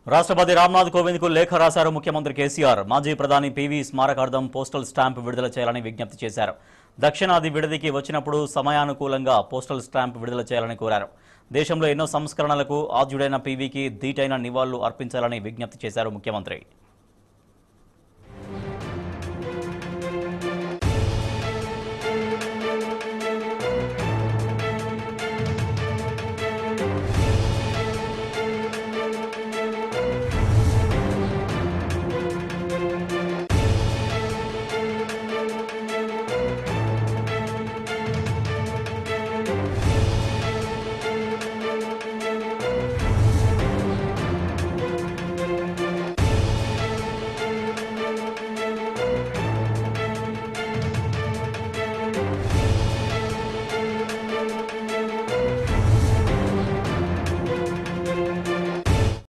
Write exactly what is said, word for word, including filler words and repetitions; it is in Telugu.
రాష్ట్రపతి రామ్నాథ్ కోవింద్ కు లేఖ రాశారు ముఖ్యమంత్రి కేసీఆర్. మాజీ ప్రధాని పీవీ స్మారకార్థం పోస్టల్ స్టాంప్ విడుదల చేయాలని విజ్ఞప్తి చేశారు. దక్షిణాది విడదికి వచ్చినప్పుడు సమయానుకూలంగా పోస్టల్ స్టాంప్ విడుదల చేయాలని కోరారు. దేశంలో ఎన్నో సంస్కరణలకు ఆద్యుడైన పీవీకి ధీటైన నివాళులు అర్పించాలని విజ్ఞప్తి చేశారు ముఖ్యమంత్రి.